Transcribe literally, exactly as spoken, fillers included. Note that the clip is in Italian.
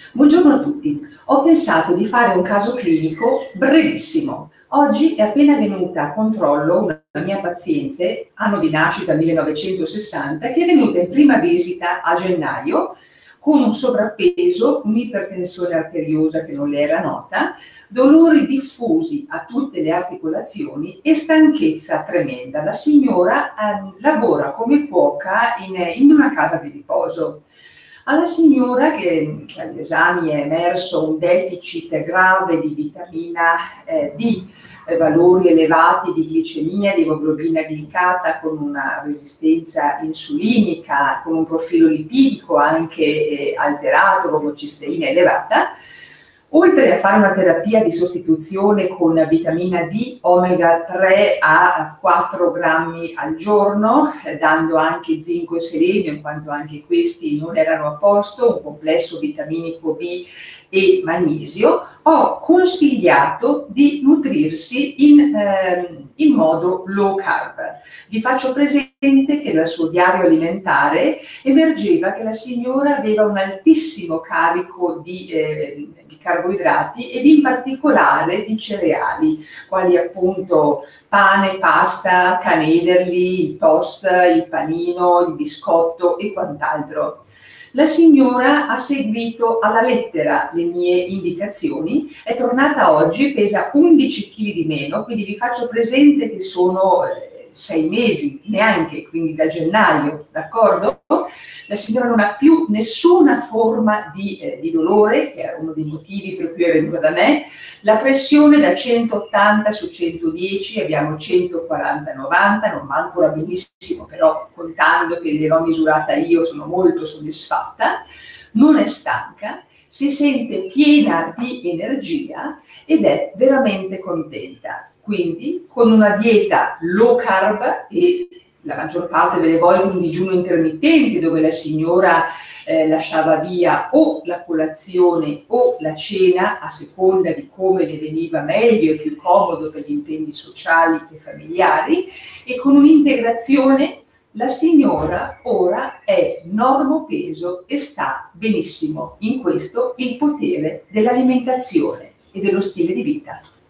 Buongiorno a tutti. Ho pensato di fare un caso clinico brevissimo. Oggi è appena venuta a controllo una mia paziente, anno di nascita millenovecentosessanta, che è venuta in prima visita a gennaio con un sovrappeso, un'ipertensione arteriosa che non le era nota, dolori diffusi a tutte le articolazioni e stanchezza tremenda. La signora eh, lavora come cuoca in, in una casa di riposo. Alla signora che, che agli esami è emerso un deficit grave di vitamina eh, D, eh, valori elevati di glicemia, di emoglobina glicata, con una resistenza insulinica, con un profilo lipidico anche eh, alterato, l'omocisteina elevata. Oltre a fare una terapia di sostituzione con vitamina D omega tre a quattro grammi al giorno, eh, dando anche zinco e selenio, in quanto anche questi non erano a posto, un complesso vitaminico B e magnesio, ho consigliato di nutrirsi in, eh, in modo low carb. Vi faccio presente che dal suo diario alimentare emergeva che la signora aveva un altissimo carico di, eh, di carboidrati ed in particolare di cereali, quali appunto pane, pasta, canederli, il toast, il panino, il biscotto e quant'altro. La signora ha seguito alla lettera le mie indicazioni, è tornata oggi, pesa undici chili di meno, quindi vi faccio presente che sono eh, sei mesi, neanche, quindi da gennaio, d'accordo? La signora non ha più nessuna forma di, eh, di dolore, che era uno dei motivi per cui è venuta da me. La pressione da centottanta su centodieci, abbiamo centoquaranta novanta, non va ancora benissimo, però contando che gliel'ho misurata io sono molto soddisfatta. Non è stanca, si sente piena di energia ed è veramente contenta. Quindi con una dieta low carb e la maggior parte delle volte un digiuno intermittente, dove la signora eh, lasciava via o la colazione o la cena a seconda di come le veniva meglio e più comodo per gli impegni sociali e familiari, e con un'integrazione la signora ora è normopeso e sta benissimo. In questo il potere dell'alimentazione e dello stile di vita.